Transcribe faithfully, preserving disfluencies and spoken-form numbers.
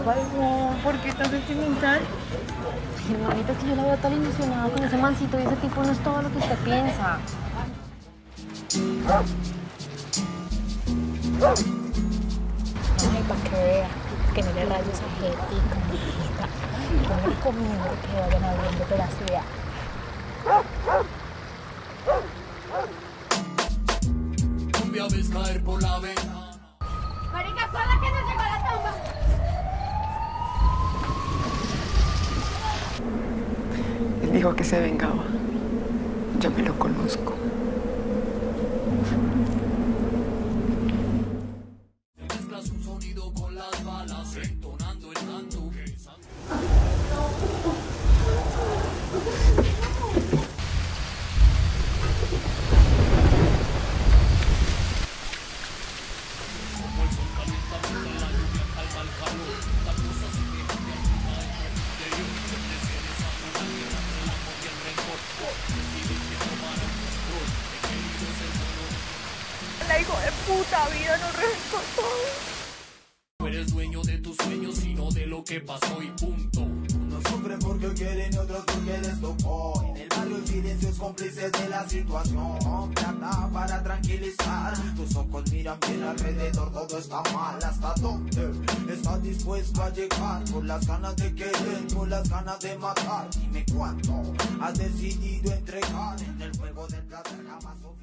Palmo, ¿por qué tan sentimental? Ay, no, ahorita que yo la veo tan ilusionada con ese mancito y ese tipo no es todo lo que usted piensa. Ay, para que vea, que no le rayos a Jetica, mijita. Yo me recomiendo que vayan abriendo de la ciudad. Cumbia ves caer por la ventana. Marica, ¿cuándo que nos llegó la tumba? Él dijo que se vengaba. Yo me lo conozco. Mezclas un sonido con las balas, entonando el canto. La hijo de puta vida nos reventó todo. No eres dueño de tus sueños, sino de lo que pasó y punto. Unos sufren porque quieren y otros porque les tocó. En el barrio el silencio es cómplice de la situación. Plata para tranquilizar. Tus ojos miran bien alrededor, todo está mal. ¿Hasta dónde estás dispuesto a llegar? Con las ganas de querer, con las ganas de matar. Dime cuánto has decidido entregar. En el juego del placer jamás.